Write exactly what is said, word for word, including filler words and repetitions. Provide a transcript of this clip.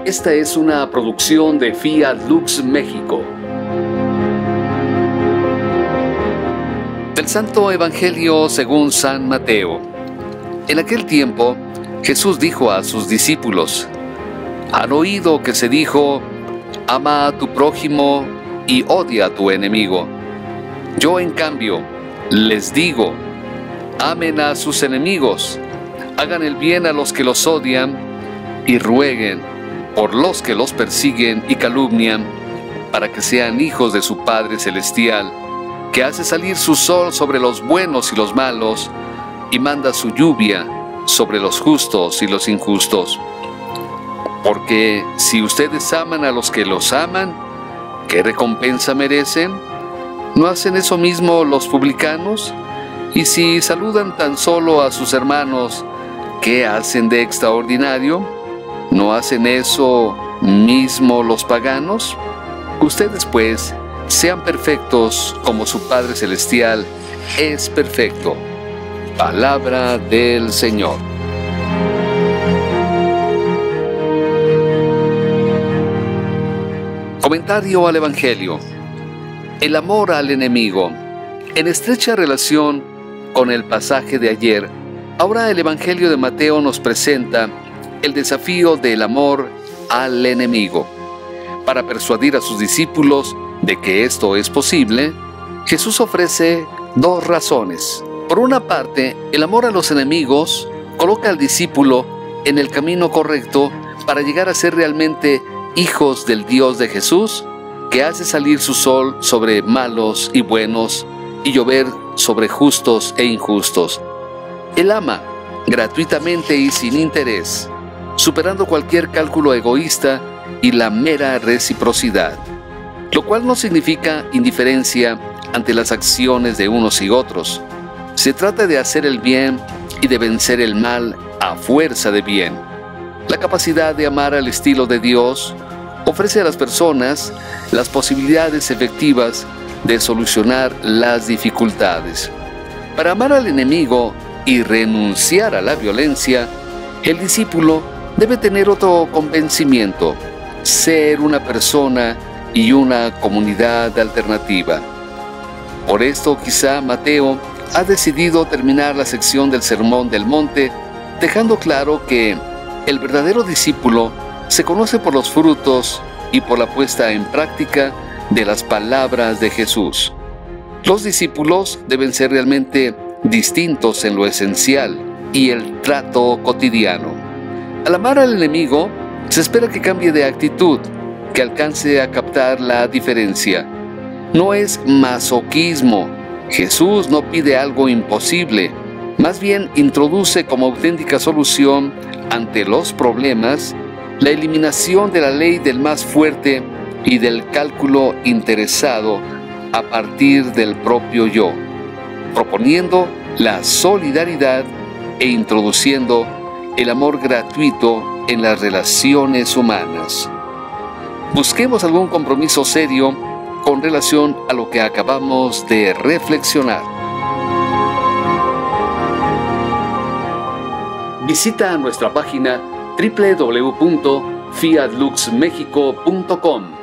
Esta es una producción de Fiat Lux México. Del Santo Evangelio según San Mateo. En aquel tiempo, Jesús dijo a sus discípulos: Han oído que se dijo, ama a tu prójimo y odia a tu enemigo. Yo, en cambio, les digo, amen a sus enemigos, hagan el bien a los que los odian y rueguen por los que los persiguen y calumnian, para que sean hijos de su Padre Celestial, que hace salir su sol sobre los buenos y los malos, y manda su lluvia sobre los justos y los injustos. Porque si ustedes aman a los que los aman, ¿qué recompensa merecen? ¿No hacen eso mismo los publicanos? Y si saludan tan solo a sus hermanos, ¿qué hacen de extraordinario? ¿No hacen eso mismo los paganos? Ustedes, pues, sean perfectos como su Padre Celestial es perfecto. Palabra del Señor. Comentario al Evangelio. El amor al enemigo. En estrecha relación con el pasaje de ayer, ahora el Evangelio de Mateo nos presenta el desafío del amor al enemigo. Para persuadir a sus discípulos de que esto es posible, Jesús ofrece dos razones. Por una parte, el amor a los enemigos coloca al discípulo en el camino correcto para llegar a ser realmente hijos del Dios de Jesús, que hace salir su sol sobre malos y buenos y llover sobre justos e injustos. Él ama gratuitamente y sin interés, superando cualquier cálculo egoísta y la mera reciprocidad, lo cual no significa indiferencia ante las acciones de unos y otros. Se trata de hacer el bien y de vencer el mal a fuerza de bien. La capacidad de amar al estilo de Dios ofrece a las personas las posibilidades efectivas de solucionar las dificultades. Para amar al enemigo y renunciar a la violencia, el discípulo debe tener otro convencimiento: ser una persona y una comunidad alternativa. Por esto, quizá Mateo ha decidido terminar la sección del Sermón del Monte dejando claro que el verdadero discípulo se conoce por los frutos y por la puesta en práctica de las palabras de Jesús. Los discípulos deben ser realmente distintos en lo esencial y el trato cotidiano. Al amar al enemigo, se espera que cambie de actitud, que alcance a captar la diferencia. No es masoquismo. Jesús no pide algo imposible, más bien introduce como auténtica solución ante los problemas la eliminación de la ley del más fuerte y del cálculo interesado a partir del propio yo, proponiendo la solidaridad e introduciendo el amor gratuito en las relaciones humanas. Busquemos algún compromiso serio con relación a lo que acabamos de reflexionar. Visita nuestra página doble u doble u doble u punto fiat lux mexico punto com.